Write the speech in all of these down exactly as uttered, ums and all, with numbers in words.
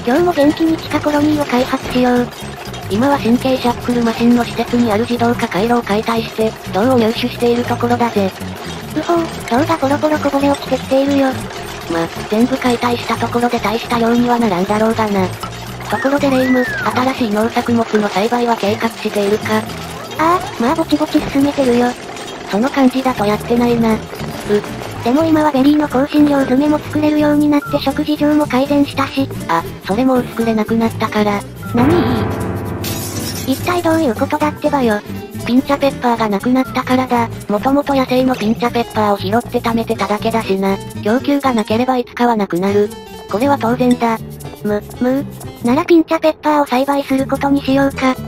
今日も元気に地下コロニーを開発しよう。 今は神経シャッフルマシンの施設にある自動化回路を解体して、銅を入手しているところだぜ。 うほう、銅がポロポロこぼれ落ちてきているよ。 ま、全部解体したところで大した量にはならんだろうがな。ところでレイム、新しい農作物の栽培は計画しているか？ ああ、まあぼちぼち進めてるよ。 その感じだとやってないな。う。 でも今はベリーの香辛料詰めも作れるようになって食事上も改善したし。 あ、それもう作れなくなったから。 何？一体どういうことだってばよ。 ピンチャペッパーがなくなったからだ。もともと野生のピンチャペッパーを拾って貯めてただけだしな。供給がなければいつかはなくなる。これは当然だ。 む、むならピンチャペッパーを栽培することにしようか。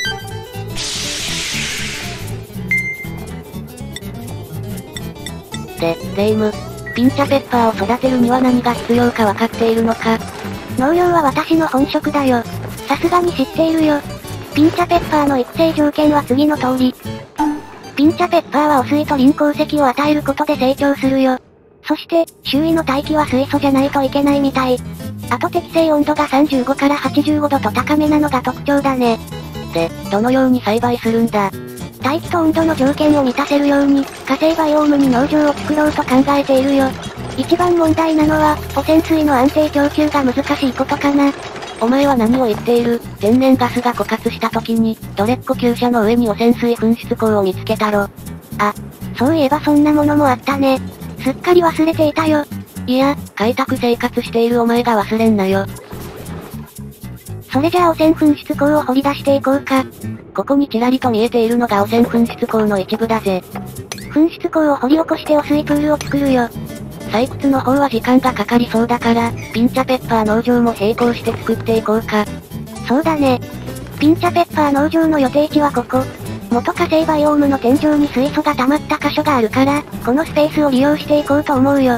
で、レイム、ピンチャペッパーを育てるには何が必要かわかっているのか？ 農業は私の本職だよ。さすがに知っているよ。ピンチャペッパーの育成条件は次の通り。ピンチャペッパーは汚水とリン鉱石を与えることで成長するよ。そして、周囲の大気は水素じゃないといけないみたい。あと適正温度がさんじゅうごからはちじゅうごどと高めなのが特徴だね。 で、どのように栽培するんだ？ 大気と温度の条件を満たせるように、火星バイオームに農場を作ろうと考えているよ。一番問題なのは、汚染水の安定供給が難しいことかな。 お前は何を言っている？天然ガスが枯渇した時に、ドレッコ厩舎の上に汚染水噴出口を見つけたろ。 あ、そういえばそんなものもあったね。すっかり忘れていたよ。 いや、開拓生活しているお前が忘れんなよ。 それじゃあ汚染噴出口を掘り出していこうか。 ここにちらりと見えているのが汚染噴出口の一部だぜ。 噴出口を掘り起こして汚水プールを作るよ。 採掘の方は時間がかかりそうだから、ピンチャペッパー農場も並行して作っていこうか。 そうだね。ピンチャペッパー農場の予定地はここ。元火星バイオームの天井に水素が溜まった箇所があるから、このスペースを利用していこうと思うよ。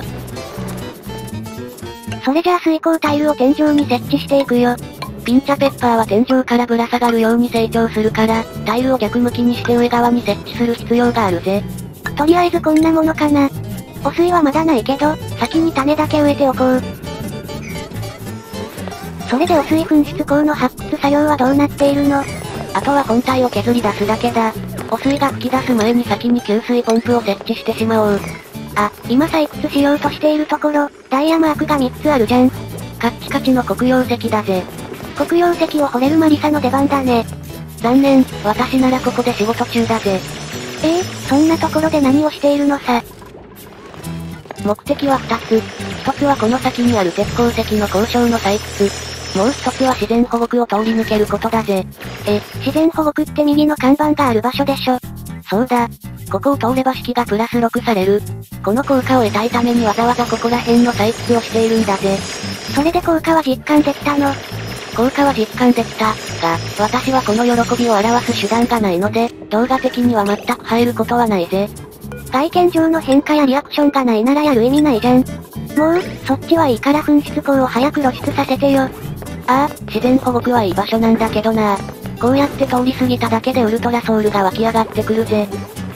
それじゃあ水耕タイルを天井に設置していくよ。 ピンチャペッパーは天井からぶら下がるように成長するから、タイルを逆向きにして上側に設置する必要があるぜ。 とりあえずこんなものかな。汚水はまだないけど、先に種だけ植えておこう。それで汚水噴出口の発掘作業はどうなっているの？ あとは本体を削り出すだけだ。汚水が噴き出す前に先に給水ポンプを設置してしまおう。 あ、今採掘しようとしているところ、ダイヤマークがみっつあるじゃん。 カッチカチの黒曜石だぜ。 黒曜石を掘れるマリサの出番だね。 残念、私ならここで仕事中だぜ。 ええー、そんなところで何をしているのさ。 目的は二つ。一つはこの先にある鉄鉱石の交渉の採掘。もう一つは自然保護区を通り抜けることだぜ。 え、自然保護区って右の看板がある場所でしょ。 そうだ。ここを通れば式がプラスろくされる。この効果を得たいためにわざわざここら辺の採掘をしているんだぜ。 それで効果は実感できたの？ 効果は実感できた。が、私はこの喜びを表す手段がないので、動画的には全く入ることはないぜ。 外見上の変化やリアクションがないならやる意味ないじゃん。もう、そっちはいいから噴出口を早く露出させてよ。 ああ、自然保護区はいい場所なんだけどな。こうやって通り過ぎただけでウルトラソウルが湧き上がってくるぜ。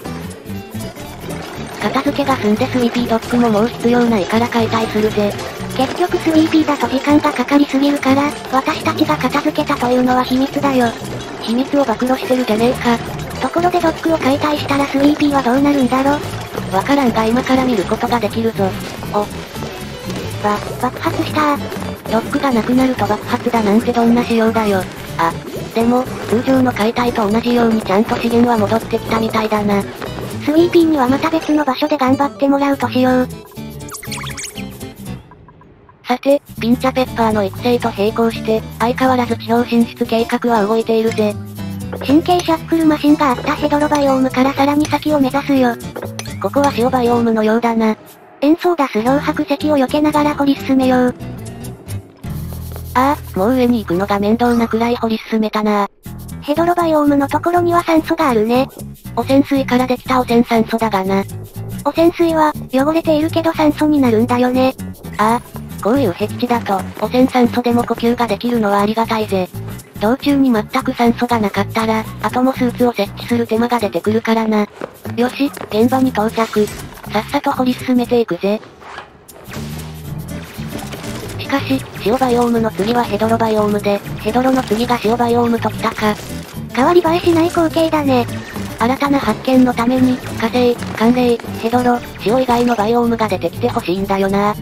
片付けが済んでスリーピードッグももう必要ないから解体するぜ。 結局スリーピーだと時間がかかりすぎるから、私たちが片付けたというのは秘密だよ。 秘密を暴露してるじゃねえか。 ところでドッグを解体したらスリーピーはどうなるんだろ？ わからんが今から見ることができるぞ。お。 ば、爆発したー。 ドッグがなくなると爆発だなんてどんな仕様だよ。あ、でも、通常の解体と同じようにちゃんと資源は戻ってきたみたいだな。 スリーピーにはまた別の場所で頑張ってもらうとしよう。 さて、ピンチャペッパーの育成と並行して、相変わらず地表進出計画は動いているぜ。 神経シャッフルマシンがあったヘドロバイオームからさらに先を目指すよ。 ここは塩バイオームのようだな。 塩素を出す漂白石を避けながら掘り進めよう。 ああ、もう上に行くのが面倒なくらい掘り進めたな。 ヘドロバイオームのところには酸素があるね。 汚染水からできた汚染酸素だがな。 汚染水は、汚れているけど酸素になるんだよね。 ああ、こういう僻地だと、汚染酸素でも呼吸ができるのはありがたいぜ。道中に全く酸素がなかったら、アトモスーツを設置する手間が出てくるからな。よし、現場に到着。さっさと掘り進めていくぜ。地かし、塩バイオームの次はヘドロバイオームで、ヘドロの次が塩バイオームときたか。 変わり映えしない光景だね。 新たな発見のために、火星、寒冷、ヘドロ、塩以外のバイオームが出てきてほしいんだよな。って、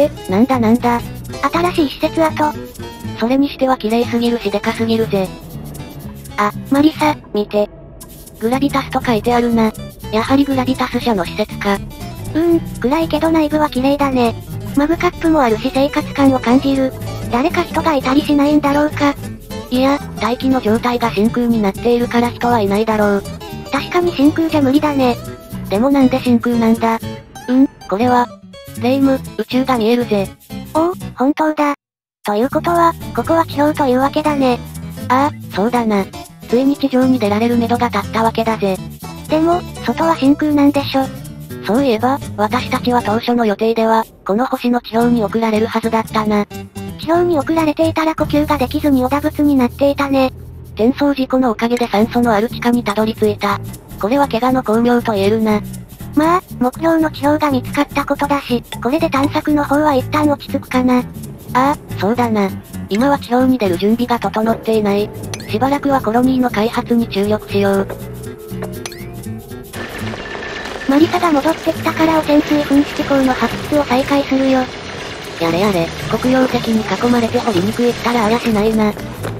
なんだなんだ。 新しい施設跡。 それにしては綺麗すぎるしでかすぎるぜ。 あ、マリサ、見て。 グラビタスと書いてあるな。やはりグラビタス社の施設か。 うーん、暗いけど内部は綺麗だね。マグカップもあるし生活感を感じる。誰か人がいたりしないんだろうか。 いや、大気の状態が真空になっているから人はいないだろう。 確かに真空じゃ無理だね。 でもなんで真空なんだ？うん、これは、レイム、宇宙が見えるぜ。 おお、本当だ。ということは、ここは地表というわけだね。 ああ、そうだな。ついに地上に出られる目処が立ったわけだぜ。 でも、外は真空なんでしょ。 そういえば、私たちは当初の予定では、この星の地表に送られるはずだったな。 地表に送られていたら呼吸ができずにおだぶつになっていたね。 転送事故のおかげで酸素のある地下にたどり着いた。これは怪我の巧妙と言えるな。 まあ、目標の地表が見つかったことだし、これで探索の方は一旦落ち着くかな。 ああ、そうだな。今は地表に出る準備が整っていない。しばらくはコロニーの開発に注力しよう。 マリサが戻ってきたから汚染水噴出口の発掘を再開するよ。 やれやれ、黒曜石に囲まれて掘りにくいったらあやしないな。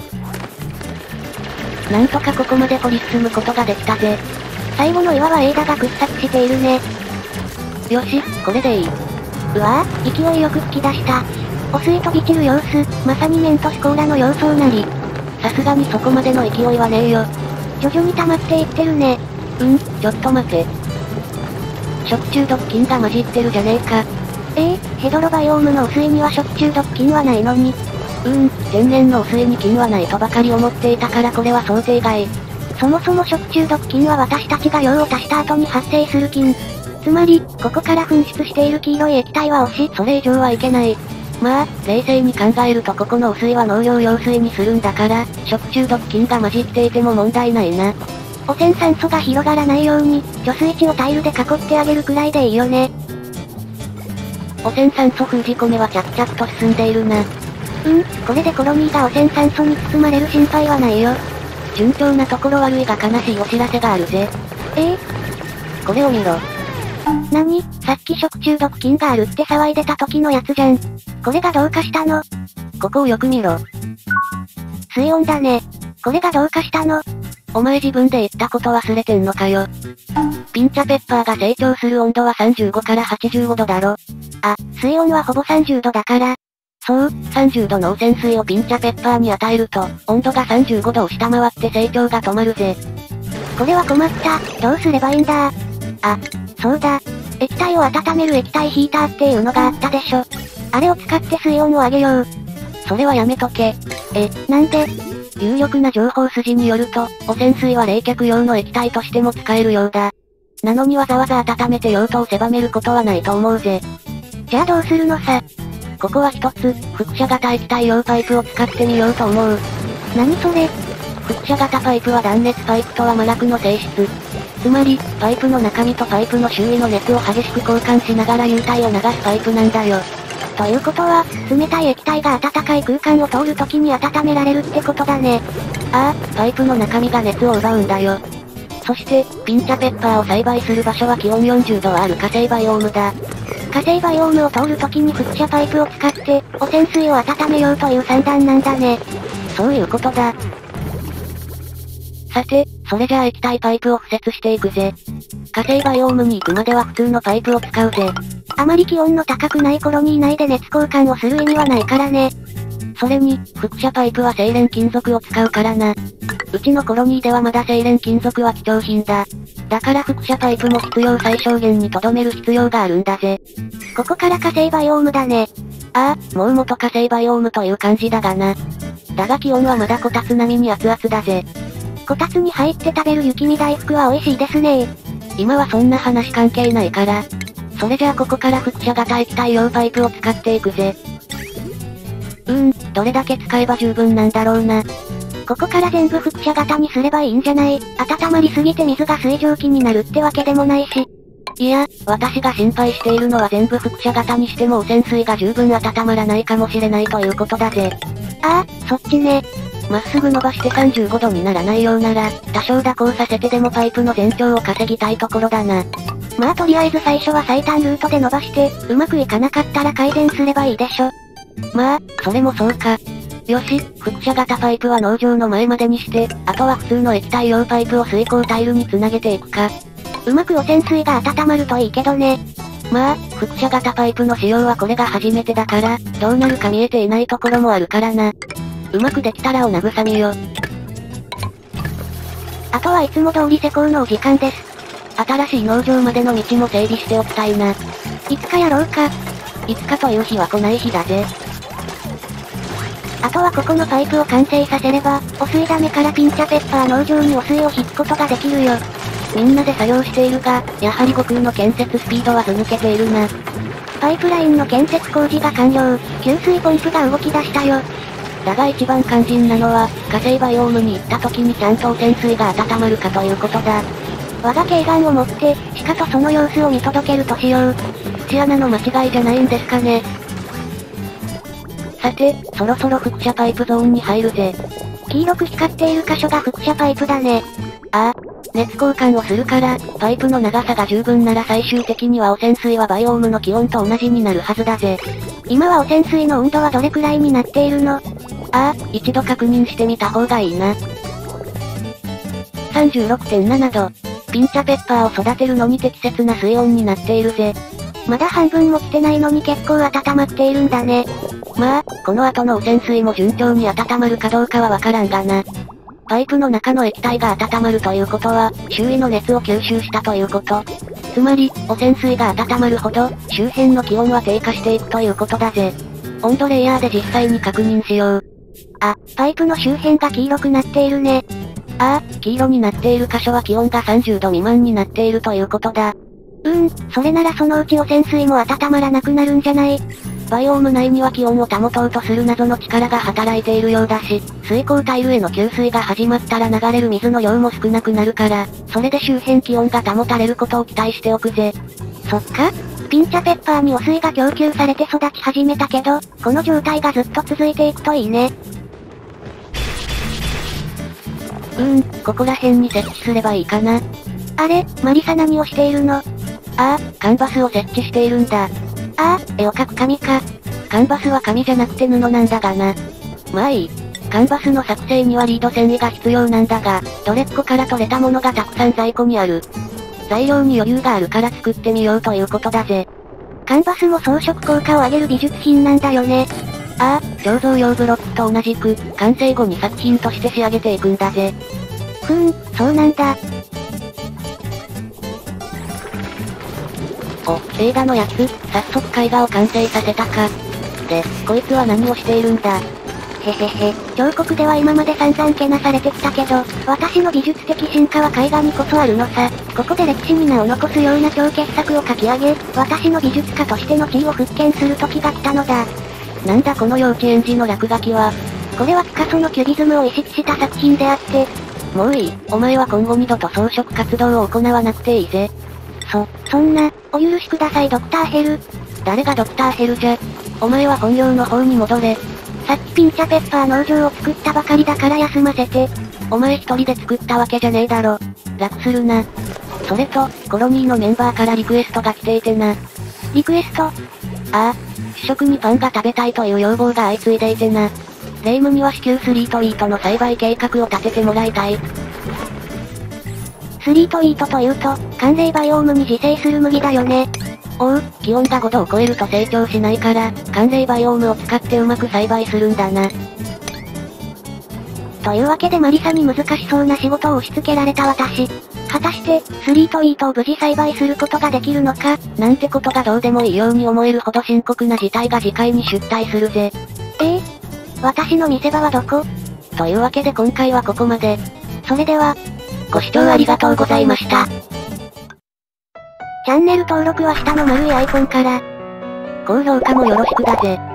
なんとかここまで掘り進むことができたぜ。 最後の岩はエイダが掘削しているね。 よし、これでいい。 うわぁ、勢いよく吹き出した。汚水飛び散る様子、まさにメントスコーラの様相なり。 さすがにそこまでの勢いはねえよ。 徐々に溜まっていってるね。 うん、ちょっと待て。食中毒菌が混じってるじゃねえか。 ええー、ヘドロバイオームの汚水には食中毒菌はないのに。 うーん、天然の汚水に菌はないとばかり思っていたからこれは想定外。 そもそも食中毒菌は私たちが用を足した後に発生する菌。つまり、ここから噴出している黄色い液体は推し、 それ以上はいけない。まあ、冷静に考えるとここの汚水は農業用水にするんだから、食中毒菌が混じっていても問題ないな。 汚染酸素が広がらないように、貯水池をタイルで囲ってあげるくらいでいいよね。 汚染酸素封じ込めは着々と進んでいるな。 うん、これでコロニーが汚染酸素に包まれる心配はないよ。 順調なところ悪いが悲しいお知らせがあるぜ。 ええこれを見ろ。 なに、さっき食中毒菌があるって騒いでた時のやつじゃん。これがどうかしたの？ ここをよく見ろ。 水温だね。これがどうかしたの？ お前自分で言ったこと忘れてんのかよ。ピンチャペッパーが成長する温度はさんじゅうごからはちじゅうごどだろ。 あ、水温はほぼさんじゅうどだから。 そう、さんじゅうどの汚染水をピンチャペッパーに与えると、温度がさんじゅうごどを下回って成長が止まるぜ。 これは困った。どうすればいいんだ？あ、そうだ。液体を温める液体ヒーターっていうのがあったでしょ。あれを使って水温を上げよう。 それはやめとけ。 え、なんで？ 有力な情報筋によると、汚染水は冷却用の液体としても使えるようだ。なのにわざわざ温めて用途を狭めることはないと思うぜ。 じゃあどうするのさ。 ここは一つ、輻射型液体用パイプを使ってみようと思う。 何それ？ 輻射型パイプは断熱パイプとは真逆の性質。つまり、パイプの中身とパイプの周囲の熱を激しく交換しながら流体を流すパイプなんだよ。 ということは、冷たい液体が暖かい空間を通るときに温められるってことだね。 ああ、パイプの中身が熱を奪うんだよ。そして、ピンチャペッパーを栽培する場所は気温よんじゅうどある火星バイオームだ。 火星バイオームを通るときに輻射パイプを使って、汚染水を温めようという算段なんだね。 そういうことだ。さて、それじゃあ液体パイプを敷設していくぜ。火星バイオームに行くまでは普通のパイプを使うぜ。 あまり気温の高くないコロニー内で熱交換をする意味はないからね。 それに、輻射パイプは精錬金属を使うからな。うちのコロニーではまだ精錬金属は貴重品だ。だから輻射パイプも必要最小限に留める必要があるんだぜ。 ここから火星バイオームだね。 ああ、もう元火星バイオームという感じだがな。だが気温はまだこたつ並みに熱々だぜ。 こたつに入って食べる雪見大福は美味しいですね。 今はそんな話関係ないから。それじゃあここから輻射型液体用パイプを使っていくぜ。うーん、どれだけ使えば十分なんだろうな。 ここから全部輻射型にすればいいんじゃない？温まりすぎて水が水蒸気になるってわけでもないし。 いや、私が心配しているのは全部輻射型にしても汚染水が十分温まらないかもしれないということだぜ。 ああ、そっちね。 まっすぐ伸ばしてさんじゅうごどにならないようなら、多少蛇行させてでもパイプの全長を稼ぎたいところだな。 まあとりあえず最初は最短ルートで伸ばして、うまくいかなかったら改善すればいいでしょ。 まあ、それもそうか。よし、輻射型パイプは農場の前までにして、あとは普通の液体用パイプを水耕タイルにつなげていくか。 うまく汚染水が温まるといいけどね。 まあ、輻射型パイプの使用はこれが初めてだから、どうなるか見えていないところもあるからな。うまくできたらお慰めよ。 あとはいつも通り施工のお時間です。 新しい農場までの道も整備しておきたいな。 いつかやろうか。 いつかという日は来ない日だぜ。 あとはここのパイプを完成させれば、汚水ダメからピンチャペッパー農場に汚水を引くことができるよ。 みんなで作業しているが、やはり悟空の建設スピードはず抜けているな。 パイプラインの建設工事が完了。給水ポンプが動き出したよ。 だが一番肝心なのは、火星バイオームに行った時にちゃんと汚染水が温まるかということだ。 我が軽眼を持って、しかとその様子を見届けるとしよう。 節穴の間違いじゃないんですかね。さて、そろそろ輻射パイプゾーンに入るぜ。 黄色く光っている箇所が輻射パイプだね。 ああ、熱交換をするから、パイプの長さが十分なら最終的には汚染水はバイオームの気温と同じになるはずだぜ。 今は汚染水の温度はどれくらいになっているの？ ああ、一度確認してみた方がいいな。さんじゅうろくてんななど。ピンチャペッパーを育てるのに適切な水温になっているぜ。 まだ半分も来てないのに結構温まっているんだね。 まあ、この後の汚染水も順調に温まるかどうかはわからんがな。パイプの中の液体が温まるということは、周囲の熱を吸収したということ。つまり、汚染水が温まるほど、周辺の気温は低下していくということだぜ。温度レイヤーで実際に確認しよう。 あ、パイプの周辺が黄色くなっているね。 ああ、黄色になっている箇所は気温がさんじゅうど未満になっているということだ。 うーん、それならそのうち汚染水も温まらなくなるんじゃない？ バイオーム内には気温を保とうとする謎の力が働いているようだし、水耕タイルへの給水が始まったら流れる水の量も少なくなるから、それで周辺気温が保たれることを期待しておくぜ。 そっか？ピンチャペッパーに汚水が供給されて育ち始めたけど、この状態がずっと続いていくといいね。 うーん、ここら辺に設置すればいいかな。 あれ、マリサ何をしているの？ああ、カンバスを設置しているんだ。 ああ、絵を描く紙か。 カンバスは紙じゃなくて布なんだがな。まあいい。カンバスの作成にはリード繊維が必要なんだが、ドレッコから取れたものがたくさん在庫にある。材料に余裕があるから作ってみようということだぜ。 カンバスも装飾効果を上げる美術品なんだよね。 ああ、彫像用ブロックと同じく、完成後に作品として仕上げていくんだぜ。 ふーん、そうなんだ。 お、映画のやつ、早速絵画を完成させたか。で、こいつは何をしているんだ。 へへへ、彫刻では今まで散々けなされてきたけど、私の美術的進化は絵画にこそあるのさ。ここで歴史に名を残すような超傑作を描き上げ、私の美術家としての地位を復権する時が来たのだ。 なんだこの幼稚園児の落書きは。 これはピカソのキュビズムを意識した作品であって。 もういい、お前は今後二度と装飾活動を行わなくていいぜ。 そ、そんな、お許しくださいドクターヘル。 誰がドクターヘルじゃ。お前は本業の方に戻れ。 さっきピンチャペッパー農場を作ったばかりだから休ませて。 お前一人で作ったわけじゃねえだろ。楽するな。それと、コロニーのメンバーからリクエストが来ていてな。 リクエスト？ああ、主食にパンが食べたいという要望が相次いでいてな。レイムには至急スリートイートの栽培計画を立ててもらいたい。 スリートイートというと、寒冷バイオームに自生する麦だよね。 おう、気温がごどを超えると成長しないから、寒冷バイオームを使ってうまく栽培するんだな。 というわけでマリサに難しそうな仕事を押し付けられた私。果たして、スリートイートを無事栽培することができるのか、 なんてことがどうでもいいように思えるほど深刻な事態が次回に出題するぜ。 ええ？私の見せ場はどこ？ というわけで今回はここまで。 それでは、 ご視聴ありがとうございました。 チャンネル登録は下の丸いアイコンから。 高評価もよろしくだぜ。